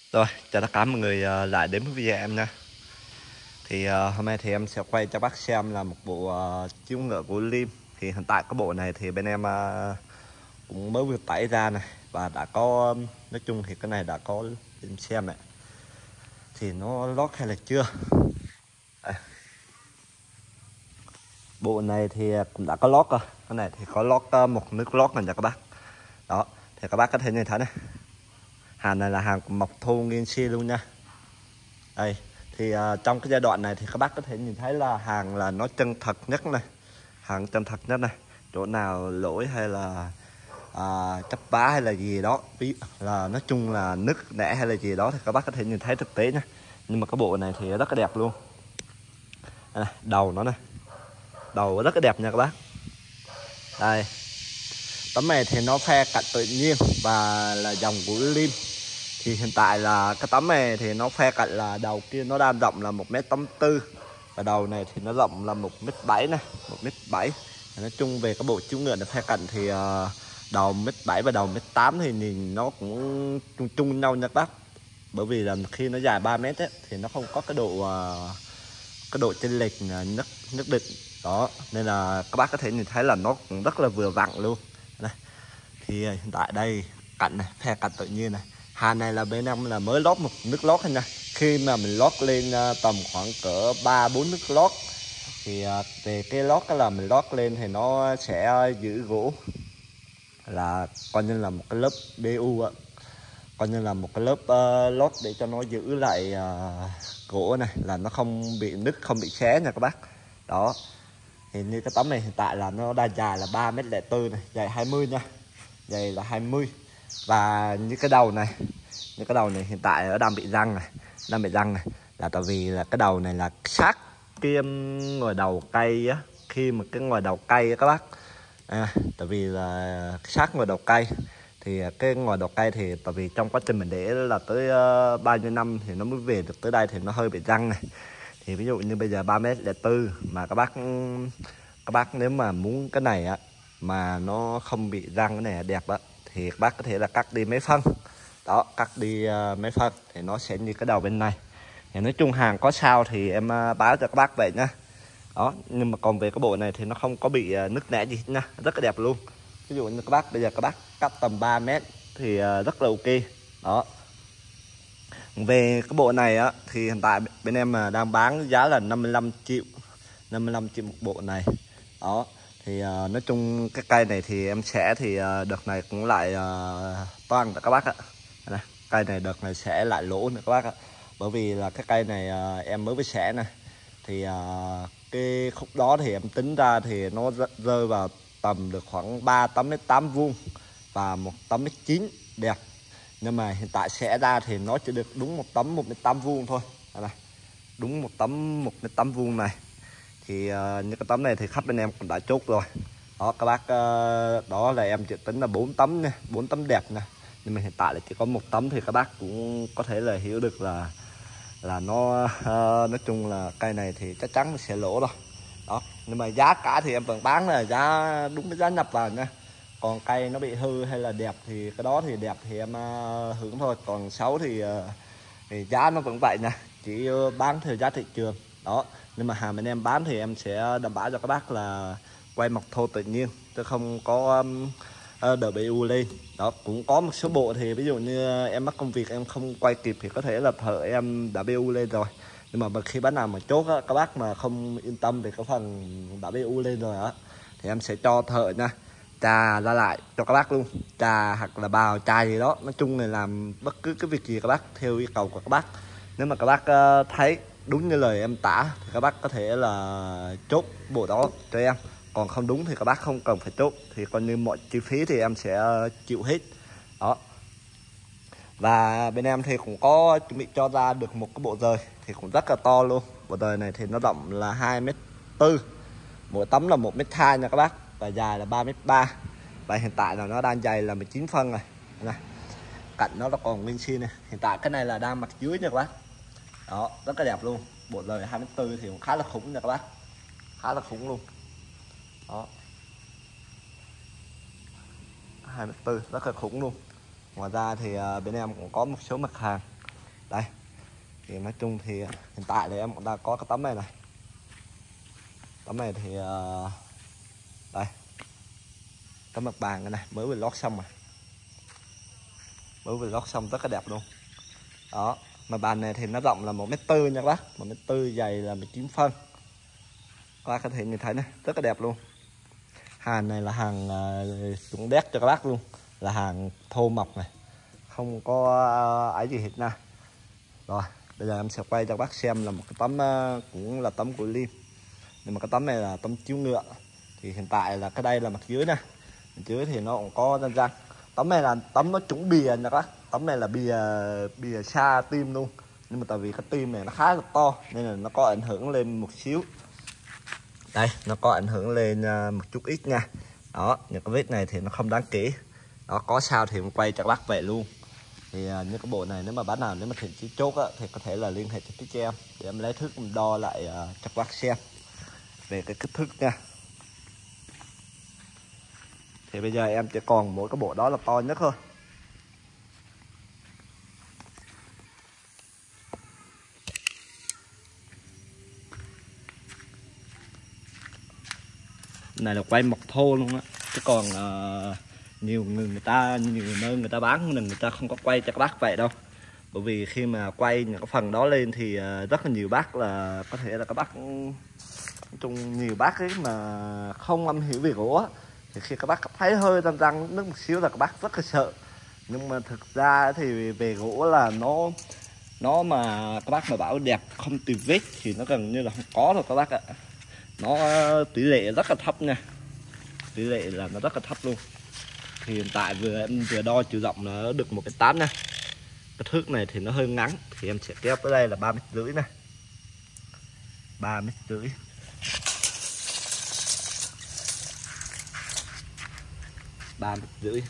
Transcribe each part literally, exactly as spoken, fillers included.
Rồi, chào tất cả mọi người ờ, lại đến với video em nha. Thì ờ, hôm nay thì em sẽ quay cho bác xem là một bộ ờ, chiếu ngựa của Lim. Thì hiện tại cái bộ này thì bên em ờ, cũng mới vừa tải ra này và đã có, nói chung thì cái này đã có em xem này. Thì nó lót hay là chưa? À, bộ này thì cũng đã có lót rồi. Cái này thì có lót ờ, một nước lót này nha các bác. Đó, thì các bác có thể nhìn thấy này. Hàng này là hàng của Mộc Thu Nguyên Si luôn nha. Đây, thì uh, trong cái giai đoạn này thì các bác có thể nhìn thấy là hàng là nó chân thật nhất này, hàng chân thật nhất này, chỗ nào lỗi hay là uh, chấp vá hay là gì đó, ví là nói chung là nứt nẻ hay là gì đó thì các bác có thể nhìn thấy thực tế nha. Nhưng mà cái bộ này thì rất là đẹp luôn. Đây này, đầu nó này, đầu rất là đẹp nha các bác. Đây, tấm này thì nó phe cạnh tự nhiên và là dòng của Lim. Thì hiện tại là cái tấm này thì nó phe cạnh là đầu kia nó đang rộng là một mét tám mươi tư và đầu này thì nó rộng là một mét bảy này, một mét bảy. Nói chung về cái bộ chiếu ngựa này phe cạnh thì uh, đầu mét bảy và đầu mét tám thì nhìn nó cũng chung chung nhau nha các bác. Bởi vì là khi nó dài ba mét ấy, thì nó không có cái độ uh, cái độ chênh lệch nhất nhất định đó, nên là các bác có thể nhìn thấy là nó cũng rất là vừa vặn luôn. Đây, thì hiện tại đây cạnh này phe cạnh tự nhiên này, hàng này là bên em là mới lót một nước lót thôi nha. Khi mà mình lót lên tầm khoảng cỡ ba bốn nước lót thì về cái lót cái là mình lót lên thì nó sẽ giữ gỗ, là coi như là một cái lớp bê u á, coi như là một cái lớp uh, lót để cho nó giữ lại uh, gỗ này, là nó không bị nứt không bị xé nha các bác. Đó, thì như cái tấm này hiện tại là nó đang dài là ba mét lẻ tư này, dài hai mươi nha, dài là hai mươi. Và như cái đầu này, như cái đầu này hiện tại nó đang bị răng này, đang bị răng này, là tại vì là cái đầu này là sát cái ngòi đầu cây á. Khi mà cái ngòi đầu cây á các bác, à, tại vì là sát ngòi đầu cây thì cái ngòi đầu cây thì tại vì trong quá trình mình để là tới uh, bao nhiêu năm thì nó mới về được tới đây thì nó hơi bị răng này. Thì ví dụ như bây giờ ba mét lẻ tư mà các bác các bác nếu mà muốn cái này á mà nó không bị răng, cái này đẹp á, thì các bác có thể là cắt đi mấy phân. Đó, cắt đi uh, mấy phân thì nó sẽ như cái đầu bên này. Thì nói chung hàng có sao thì em uh, báo cho các bác vậy nha. Đó, nhưng mà còn về cái bộ này thì nó không có bị uh, nứt nẻ gì hết nha, rất là đẹp luôn. Ví dụ như các bác bây giờ các bác cắt tầm ba mét thì uh, rất là ok. Đó, về cái bộ này á thì hiện tại bên em đang bán giá là năm mươi lăm triệu, năm mươi lăm triệu một bộ này. Đó, thì uh, nói chung cái cây này thì em sẽ thì uh, đợt này cũng lại uh, toan các bác ạ. Này, cây này đợt này sẽ lại lỗ nữa các bác ạ. Bởi vì là cái cây này uh, em mới với xẻ này, thì uh, cái khúc đó thì em tính ra thì nó rơi vào tầm được khoảng ba tấm đến tám vuông và một tấm mét chín đẹp. Nhưng mà hiện tại sẽ ra thì nó chỉ được đúng một tấm một mét tám vuông thôi. Đây này, đúng một tấm một mét tám vuông này. Thì uh, những cái tấm này thì khách bên em cũng đã chốt rồi. Đó các bác, uh, đó là em chỉ tính là bốn tấm nha, bốn tấm đẹp nè. Nhưng mà hiện tại là chỉ có một tấm thì các bác cũng có thể là hiểu được là là nó uh, nói chung là cây này thì chắc chắn sẽ lỗ rồi. Đó, nhưng mà giá cả thì em vẫn bán là giá đúng cái giá nhập vào nha. Còn cây nó bị hư hay là đẹp thì cái đó thì đẹp thì em uh, hưởng thôi, còn xấu thì, uh, thì giá nó vẫn vậy nha, chỉ uh, bán theo giá thị trường. Đó, nhưng mà hàng bên em bán thì em sẽ đảm bảo cho các bác là quay Mộc Thô tự nhiên, chứ không có um, đờ bê u lên. Đó, cũng có một số bộ thì ví dụ như em mắc công việc em không quay kịp thì có thể là thợ em đờ bê u lên rồi. Nhưng mà khi bác nào mà chốt á, các bác mà không yên tâm về cái phần đờ bê u lên rồi á, thì em sẽ cho thợ nha trà ra lại cho các bác luôn, trà hoặc là bào chai gì đó, nói chung là làm bất cứ cái việc gì các bác theo yêu cầu của các bác. Nếu mà các bác uh, thấy đúng như lời em tả thì các bác có thể là chốt bộ đó cho em, còn không đúng thì các bác không cần phải chốt, thì coi như mọi chi phí thì em sẽ chịu hết. Đó, và bên em thì cũng có chuẩn bị cho ra được một cái bộ rời thì cũng rất là to luôn. Bộ rời này thì nó rộng là hai mét tư, mỗi tấm là một mét hai nha các bác, và dài là ba mét ba. Và hiện tại là nó đang dày là mười chín phân rồi này. Cạnh nó nó còn nguyên si này, hiện tại cái này là đang mặt dưới nha các bác. Đó, rất là đẹp luôn. Bộ rời hai mét tư thì cũng khá là khủng nha các bác, khá là khủng luôn. Đó, hai mét tư rất là khủng luôn. Ngoài ra thì bên em cũng có một số mặt hàng Đây thì nói chung thì hiện tại thì em cũng đã có cái tấm này này. Tấm này thì uh, đây tấm mặt bàn cái này mới vừa lót xong rồi, mới vừa lót xong rất là đẹp luôn. Đó, mà bàn này thì nó rộng là một mét tư nha các bác, một mét tư, dày là mười chín phân. Các bác có thể nhìn thấy này, rất là đẹp luôn. Hàng này là hàng uh, xuống đét cho các bác luôn, là hàng thô mộc này, không có uh, ấy gì hết nè. Rồi bây giờ em sẽ quay cho các bác xem là một cái tấm uh, cũng là tấm của lim, nhưng mà cái tấm này là tấm chiếu ngựa. Thì hiện tại là cái đây là mặt dưới nè, mặt dưới thì nó cũng có răng răng. Tấm này là tấm nó trúng bìa nha các bác, tấm này là bìa bìa xa tim luôn, nhưng mà tại vì cái tim này nó khá là to nên là nó có ảnh hưởng lên một xíu. Đây nó có ảnh hưởng lên một chút ít nha. Đó, những cái vết này thì nó không đáng kể. Đó, có sao thì em quay cho các bác về luôn. Thì uh, những cái bộ này nếu mà bán nào nếu mà thiện chí chốt á, thì có thể là liên hệ trực tiếp cho em để em lấy thước em đo lại uh, cho các bác xem về cái kích thước nha. Thì bây giờ em chỉ còn mỗi cái bộ đó là to nhất thôi. Này là quay mộc thô luôn á, chứ còn uh, nhiều người người ta nhiều nơi người ta bán nên người ta không có quay cho các bác vậy đâu. Bởi vì khi mà quay những cái phần đó lên thì uh, rất là nhiều bác là có thể là các bác chung nhiều bác ấy mà không am hiểu về gỗ á, thì khi các bác thấy hơi răng răng nước một xíu là các bác rất là sợ. Nhưng mà thực ra thì về gỗ là nó nó mà các bác mà bảo đẹp không tì vết thì nó gần như là không có rồi các bác ạ. Nó tỷ lệ rất là thấp nha, tỷ lệ là nó rất là thấp luôn. Thì hiện tại vừa em vừa đo chiều rộng nó được một cái tám nè, cái thước này thì nó hơi ngắn thì em sẽ kéo tới đây là ba mét rưỡi này, ba mét rưỡi. ba mét rưỡi.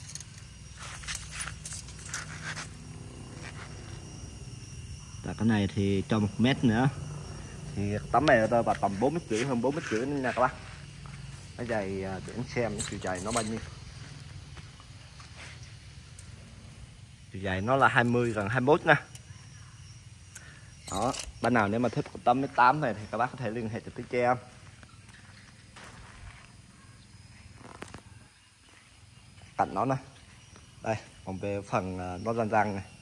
Và cái này thì cho một mét nữa thì tấm này rơi vào tầm bốn mét rưỡi, hơn bốn mét rưỡi nữa nha các bác. Cái dày để em xem cái chiều dày nó bao nhiêu. Chiều dày nó là hai mươi gần hai mươi mốt nha. Đó, bạn nào nếu mà thích tấm mét tám này thì các bác có thể liên hệ trực tiếp cho em. Cạnh nó nè. Đây, còn về phần nó răng răng này.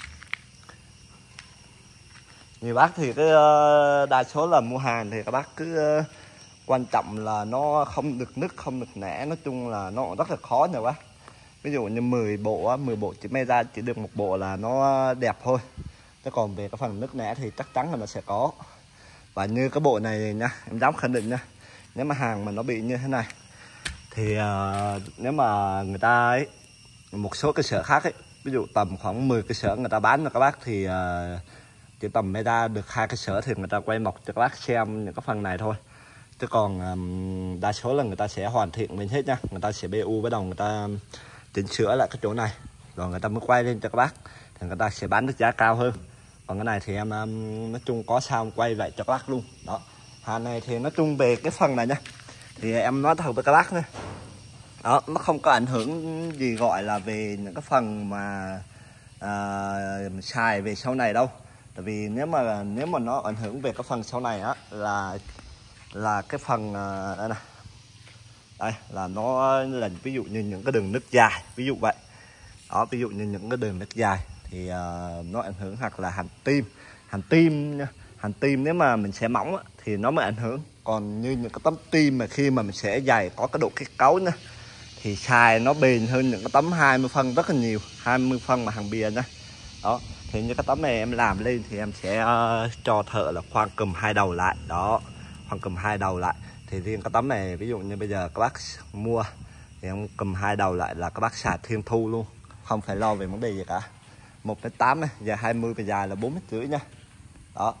Nhiều bác thì cái đa số là mua hàng thì các bác cứ quan trọng là nó không được nứt, không được nẻ, nói chung là nó rất là khó nha bác. Ví dụ như mười bộ, mười bộ chỉ may ra chỉ được một bộ là nó đẹp thôi. Chứ còn về cái phần nứt nẻ thì chắc chắn là nó sẽ có. Và như cái bộ này nha, em dám khẳng định nha, nếu mà hàng mà nó bị như thế này thì uh, nếu mà người ta ấy, một số cơ sở khác ấy, ví dụ tầm khoảng mười cơ sở người ta bán cho các bác thì uh, chỉ tầm mới ra được hai cơ sở thì người ta quay mộc cho các bác xem những cái phần này thôi. Chứ còn um, đa số là người ta sẽ hoàn thiện mình hết nha, người ta sẽ bê u bắt đầu người ta chỉnh sửa lại cái chỗ này rồi người ta mới quay lên cho các bác thì người ta sẽ bán được giá cao hơn. Còn cái này thì em um, nói chung có sao quay vậy cho các bác luôn. Đó, hàng này thì nói chung về cái phần này nha thì em nói thật với các bác nha, đó nó không có ảnh hưởng gì gọi là về những cái phần mà uh, xài về sau này đâu. Tại vì nếu mà nếu mà nó ảnh hưởng về cái phần sau này á là là cái phần uh, đây này, đây là nó là ví dụ như những cái đường nứt dài, ví dụ vậy. Đó, ví dụ như những cái đường nứt dài thì uh, nó ảnh hưởng, hoặc là hành tim, hành tim nha. Hành tim nếu mà mình sẽ mỏng á, thì nó mới ảnh hưởng. Còn như những cái tấm tim mà khi mà mình sẽ dày có cái độ kết cấu nha thì xài nó bền hơn những cái tấm hai mươi phân rất là nhiều, hai mươi phân mà hàng bìa nha. Đó, thì như cái tấm này em làm lên thì em sẽ uh, cho thợ là khoan cùm hai đầu lại. Đó, khoan cùm hai đầu lại. Thì riêng cái tấm này ví dụ như bây giờ các bác mua thì em cùm hai đầu lại là các bác xài thiên thu luôn, không phải lo về vấn đề gì cả. Một mét tám này, dài hai mươi và dài là bốn mét rưỡi nha. Đó,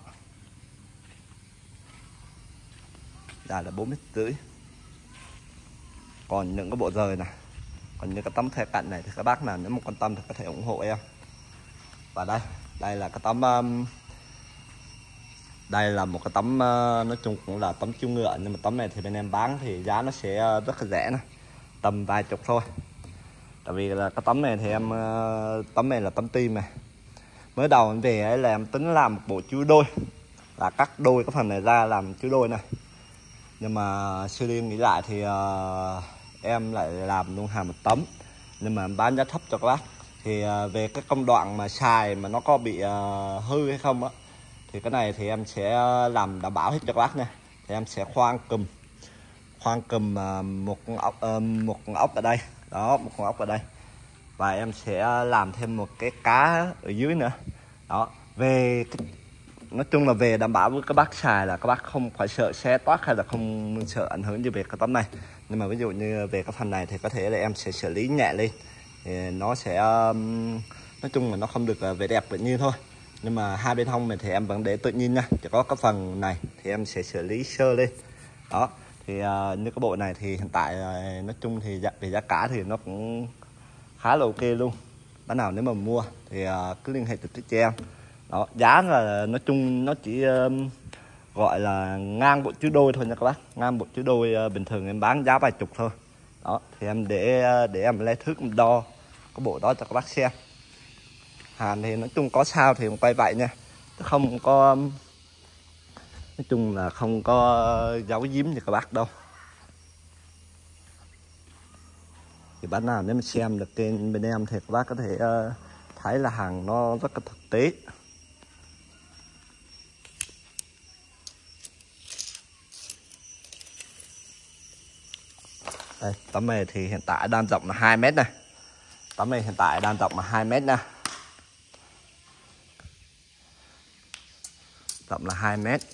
dài là bốn mét rưỡi. Còn những cái bộ rời này, còn những cái tấm thẻ cạnh này thì các bác nào nếu mà quan tâm thì có thể ủng hộ em. Và đây, đây là cái tấm um, đây là một cái tấm uh, nói chung cũng là tấm chiếu ngựa, nhưng mà tấm này thì bên em bán thì giá nó sẽ rất là rẻ nè, tầm vài chục thôi. Tại vì là cái tấm này thì em uh, tấm này là tấm tim này, mới đầu em về ấy là em tính làm một bộ chú đôi, là cắt đôi cái phần này ra làm chú đôi này, nhưng mà suy đi nghĩ lại thì uh, em lại làm luôn hàng một tấm, nhưng mà em bán giá thấp cho các bác. Thì uh, về cái công đoạn mà xài mà nó có bị uh, hư hay không á, thì cái này thì em sẽ làm đảm bảo hết cho các bác nha. Thì em sẽ khoan cùm khoan cùm uh, một con ốc uh, một con ốc ở đây đó, một con ốc ở đây, và em sẽ làm thêm một cái cá ở dưới nữa đó. Về cái, nói chung là về đảm bảo với các bác xài là các bác không phải sợ xé toát hay là không sợ ảnh hưởng như về cái tấm này. Nhưng mà ví dụ như về cái phần này thì có thể là em sẽ xử lý nhẹ lên, thì nó sẽ nói chung là nó không được về đẹp tự nhiên thôi, nhưng mà hai bên hông này thì em vẫn để tự nhiên nha. Chỉ có cái phần này thì em sẽ xử lý sơ lên đó. Thì uh, như cái bộ này thì hiện tại uh, nói chung thì về giá cả thì nó cũng khá là ok luôn. Bạn nào nếu mà mua thì uh, cứ liên hệ trực tiếp cho em đó. Giá là nói chung nó chỉ uh, gọi là ngang bộ chú đôi thôi nha các bác, ngang bộ chú đôi uh, bình thường em bán giá vài chục thôi đó. Thì em để uh, để em lấy thước đo cái bộ đó cho các bác xem. Hàng thì nói chung có sao thì em quay vậy nha, không có, nói chung là không có giấu giếm như các bác đâu. Thì bạn nào nếu mà xem được kênh bên em thì các bác có thể uh, thấy là hàng nó rất là thực tế. Đây, tấm này thì hiện tại đang rộng là hai mét này. Tấm này hiện tại đang rộng là hai mét nha. Rộng là hai mét.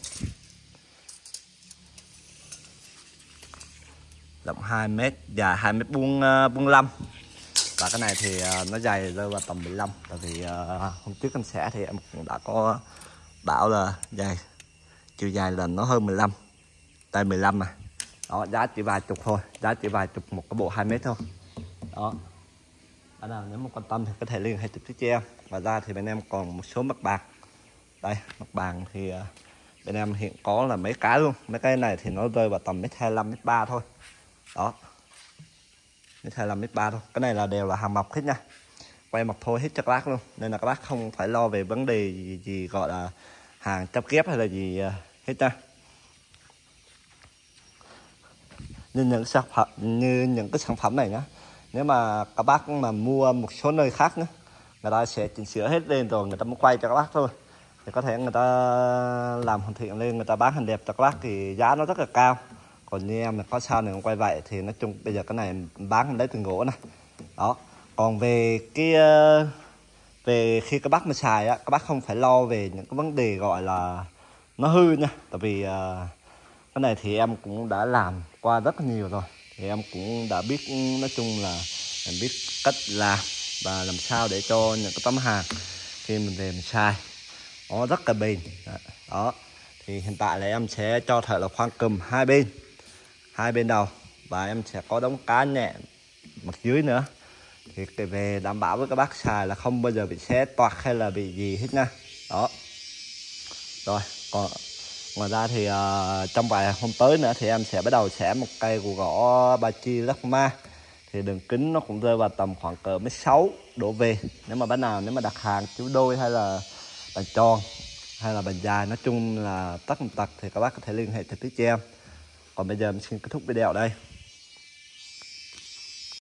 Rộng hai mét, dài hai mét bốn mươi lăm. Và cái này thì uh, nó dài rơi vào tầm mười lăm. Tại vì uh, hôm trước em xẻ thì em cũng đã có bảo là dài, chiều dài là nó hơn mười lăm. Tay mười lăm mà. Đó, giá chỉ vài chục thôi, giá chỉ vài chục một cái bộ hai mét thôi. Đó. Bạn nào nếu mà quan tâm thì có thể liên hệ trực tiếp cho em. Ngoài ra thì bên em còn một số mặt bàn. Đây, mặt bàn thì uh, bên em hiện có là mấy cái luôn. Mấy cái này thì nó rơi vào tầm mét hai mươi lăm, mét ba thôi. Đó. Mét hai mươi lăm, mét ba thôi. Cái này là đều là hàng mọc hết nha. Quay mọc thôi hết cho các bác luôn. Nên là các bác không phải lo về vấn đề gì, gì gọi là hàng chắp ghép hay là gì uh, hết nha. Như những sản phẩm như những cái sản phẩm này nhá, nếu mà các bác mà mua một số nơi khác nữa, người ta sẽ chỉnh sửa hết lên rồi người ta mới quay cho các bác thôi. Thì có thể người ta làm hoàn thiện lên, người ta bán hình đẹp cho các bác thì giá nó rất là cao. Còn như em là có sao này không quay vậy thì nói chung bây giờ cái này bán lấy từ gỗ này đó. Còn về cái về khi các bác mà xài á, các bác không phải lo về những cái vấn đề gọi là nó hư nha. Tại vì uh, cái này thì em cũng đã làm qua rất là nhiều rồi, thì em cũng đã biết, nói chung là em biết cách làm và làm sao để cho những cái tấm hàng khi mình về mình xài nó rất là bền đó. Thì hiện tại là em sẽ cho thợ là khoan cùm hai bên hai bên đầu, và em sẽ có đống cá nhẹ mặt dưới nữa, thì về đảm bảo với các bác xài là không bao giờ bị xé toạc hay là bị gì hết nha đó. Rồi còn ngoài ra thì uh, trong vài hôm tới nữa thì em sẽ bắt đầu xẻ một cây của gỗ ba chi Lakma. Thì đường kính nó cũng rơi vào tầm khoảng cỡ mét sáu đổ về. Nếu mà bác nào nếu mà đặt hàng chú đôi hay là bàn tròn hay là bàn dài, nói chung là tất tật thì các bác có thể liên hệ trực tiếp cho em. Còn bây giờ em xin kết thúc video ở đây.